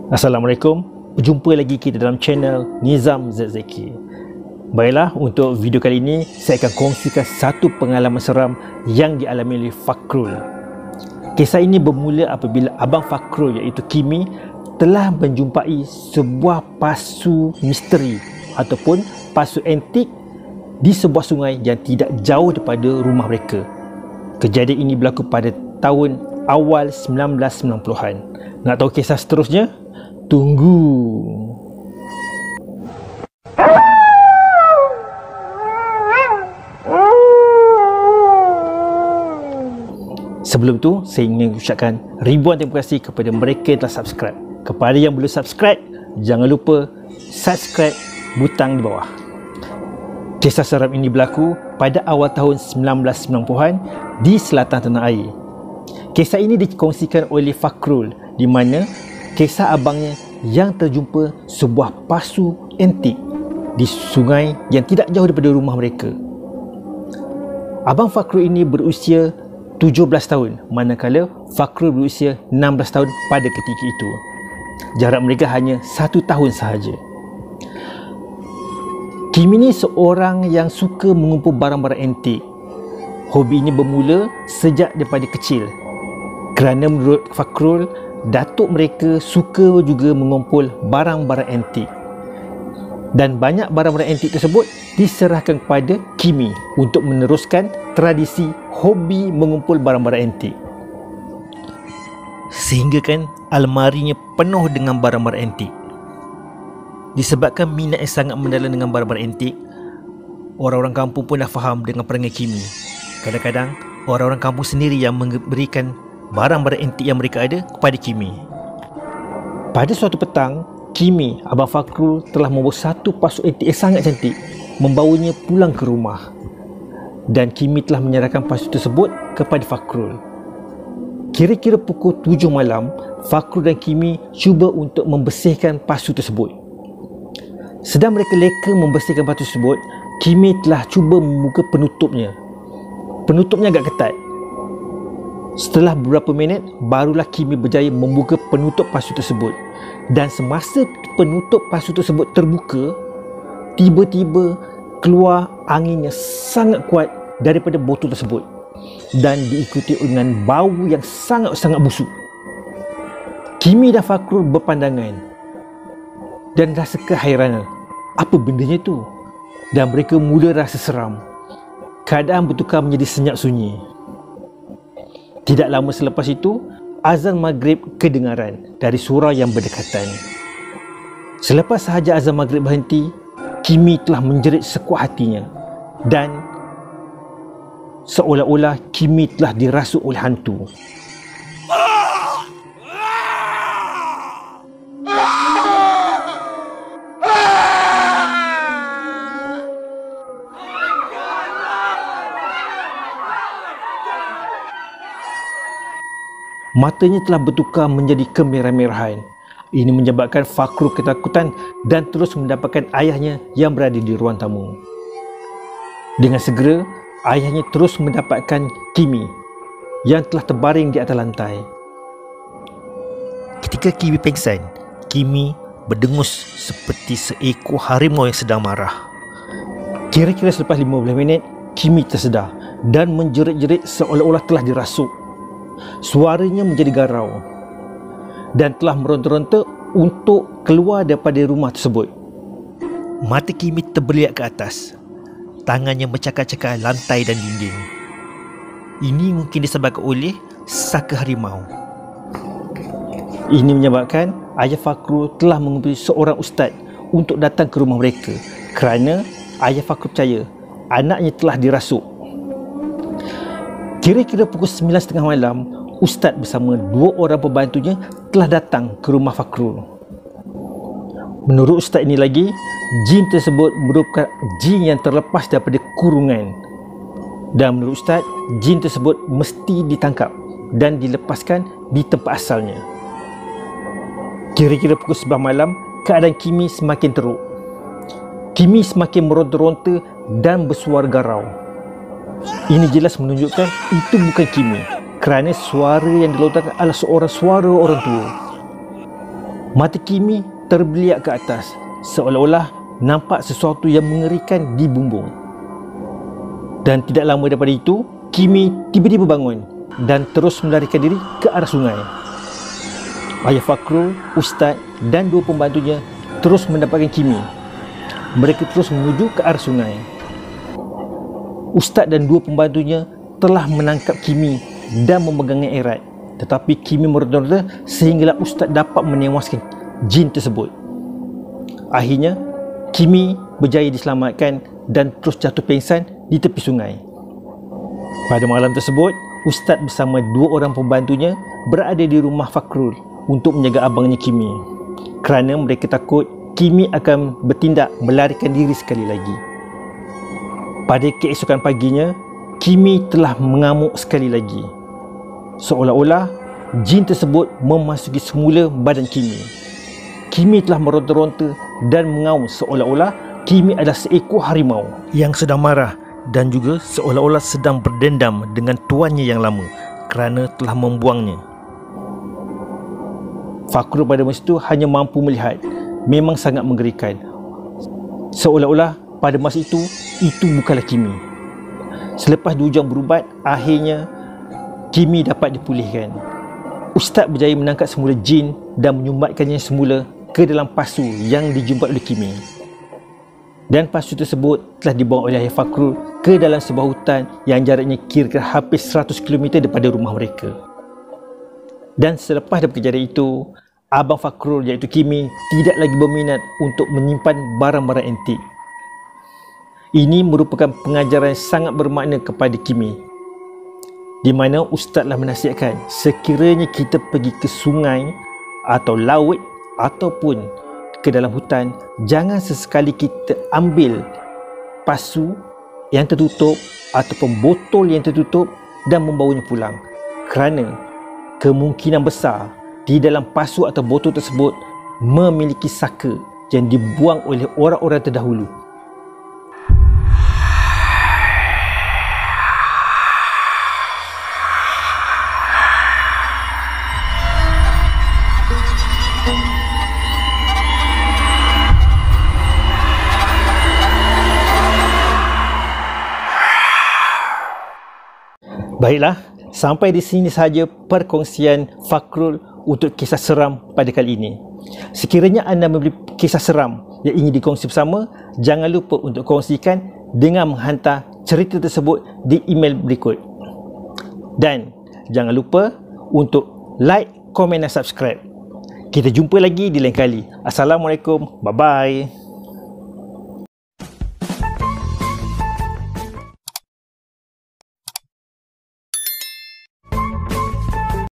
Assalamualaikum, berjumpa lagi kita dalam channel Nizam Zakzaki. Baiklah, untuk video kali ini saya akan kongsikan satu pengalaman seram yang dialami oleh Fakrul. Kisah ini bermula apabila Abang Fakrul iaitu Kimi telah menjumpai sebuah pasu misteri ataupun pasu antik di sebuah sungai yang tidak jauh daripada rumah mereka. Kejadian ini berlaku pada tahun awal 1990-an. Nak tahu kisah seterusnya? Tunggu. Sebelum tu, saya ingin ucapkan ribuan terima kasih kepada mereka yang telah subscribe. Kepada yang belum subscribe, jangan lupa subscribe butang di bawah. Kisah seram ini berlaku pada awal tahun 1990-an di selatan tanah air. Kisah ini dikongsikan oleh Fakrul, di mana kisah abangnya yang terjumpa sebuah pasu antik di sungai yang tidak jauh daripada rumah mereka. Abang Fakrul ini berusia 17 tahun, manakala Fakrul berusia 16 tahun pada ketika itu. Jarak mereka hanya 1 tahun sahaja. Kimi ini seorang yang suka mengumpul barang-barang antik. Hobi ini bermula sejak daripada kecil, kerana menurut Fakrul, datuk mereka suka juga mengumpul barang-barang antik. Dan banyak barang-barang antik tersebut diserahkan kepada Kimi untuk meneruskan tradisi hobi mengumpul barang-barang antik. Sehingga kan almarinya penuh dengan barang-barang antik. Disebabkan minat yang sangat mendalam dengan barang-barang antik, orang-orang kampung pun dah faham dengan perangai Kimi. Kadang-kadang orang-orang kampung sendiri yang memberikan barang-barang antik yang mereka ada kepada Kimi. Pada suatu petang, Kimi, Abang Fakrul telah membawa satu pasu antik yang sangat cantik, membawanya pulang ke rumah. Dan Kimi telah menyerahkan pasu tersebut kepada Fakrul. Kira-kira pukul 7 malam, Fakrul dan Kimi cuba untuk membersihkan pasu tersebut. Sedang mereka leka membersihkan pasu tersebut, Kimi telah cuba membuka penutupnya. Penutupnya agak ketat. Setelah beberapa minit, barulah Kimi berjaya membuka penutup pasu tersebut. Dan semasa penutup pasu tersebut terbuka, tiba-tiba keluar angin yang sangat kuat daripada botol tersebut, dan diikuti dengan bau yang sangat-sangat busuk. Kimi dan Fakrul berpandangan dan rasa keheranan. Apa bendanya tu? Dan mereka mula rasa seram. Keadaan bertukar menjadi senyap sunyi. Tidak lama selepas itu, azan maghrib kedengaran dari surau yang berdekatan. Selepas sahaja azan maghrib berhenti, Kimi telah menjerit sekuat hatinya, dan seolah-olah Kimi telah dirasuk oleh hantu. Matanya telah bertukar menjadi kemerah-merahan. Ini menyebabkan Fakrul ketakutan dan terus mendapatkan ayahnya yang berada di ruang tamu. Dengan segera, ayahnya terus mendapatkan Kimi yang telah terbaring di atas lantai. Ketika Kimi pingsan, Kimi berdengus seperti seekor harimau yang sedang marah. Kira-kira selepas 15 minit, Kimi tersedar dan menjerit-jerit seolah-olah telah dirasuk. Suaranya menjadi garau dan telah meronta-ronta untuk keluar daripada rumah tersebut. Mata Kimi terbeliak ke atas. Tangannya mencakar-cakar lantai dan dinding. Ini mungkin disebabkan oleh saka harimau. Ini menyebabkan ayah Fakrul telah mengumpuli seorang ustaz untuk datang ke rumah mereka, kerana ayah Fakrul percaya anaknya telah dirasuk. Kira-kira pukul 9.30 malam, ustaz bersama 2 orang pembantunya telah datang ke rumah Fakrul. Menurut ustaz ini lagi, jin tersebut merupakan jin yang terlepas daripada kurungan. Dan menurut ustaz, jin tersebut mesti ditangkap dan dilepaskan di tempat asalnya. Kira-kira pukul 11 malam, keadaan Kimi semakin teruk. Kimi semakin meronta-ronta dan bersuara garau. Ini jelas menunjukkan itu bukan Kimi, kerana suara yang dilontarkan adalah seorang suara orang tua. Mata Kimi terbeliak ke atas, seolah-olah nampak sesuatu yang mengerikan di bumbung. Dan tidak lama daripada itu, Kimi tiba-tiba bangun dan terus melarikan diri ke arah sungai. Ayah Fakrul, Ustaz dan dua pembantunya terus mendapatkan Kimi. Mereka terus menuju ke arah sungai. Ustaz dan dua pembantunya telah menangkap Kimi dan memegangnya erat. Tetapi Kimi meronta-ronta sehinggalah Ustaz dapat menewaskan jin tersebut. Akhirnya, Kimi berjaya diselamatkan dan terus jatuh pingsan di tepi sungai. Pada malam tersebut, Ustaz bersama dua orang pembantunya berada di rumah Fakrul untuk menjaga abangnya Kimi, kerana mereka takut Kimi akan bertindak melarikan diri sekali lagi. Pada keesokan paginya, Kimi telah mengamuk sekali lagi. Seolah-olah jin tersebut memasuki semula badan Kimi. Kimi telah meronta-ronta dan mengaum seolah-olah Kimi adalah seekor harimau yang sedang marah dan juga seolah-olah sedang berdendam dengan tuannya yang lama kerana telah membuangnya. Fakrul pada masa itu hanya mampu melihat. Memang sangat mengerikan. Seolah-olah pada masa itu bukanlah Kimi. Selepas 2 jam berubat, akhirnya Kimi dapat dipulihkan. Ustaz berjaya menangkap semula jin dan menyumbatkannya semula ke dalam pasu yang dijumpat oleh Kimi. Dan pasu tersebut telah dibawa oleh Ayah Fakrul ke dalam sebuah hutan yang jaraknya kira-kira hampir 100 km daripada rumah mereka. Dan selepas daripada kejadian itu, Abang Fakrul iaitu Kimi tidak lagi berminat untuk menyimpan barang-barang antik. Ini merupakan pengajaran yang sangat bermakna kepada Kimi, di mana Ustaz telah menasihatkan sekiranya kita pergi ke sungai atau laut ataupun ke dalam hutan, jangan sesekali kita ambil pasu yang tertutup ataupun botol yang tertutup dan membawanya pulang, kerana kemungkinan besar di dalam pasu atau botol tersebut memiliki saka yang dibuang oleh orang-orang terdahulu. Baiklah, sampai di sini sahaja perkongsian Fakrul untuk kisah seram pada kali ini. Sekiranya anda memiliki kisah seram yang ingin dikongsi bersama, jangan lupa untuk kongsikan dengan menghantar cerita tersebut di email berikut. Dan jangan lupa untuk like, komen dan subscribe. Kita jumpa lagi di lain kali. Assalamualaikum. Bye-bye.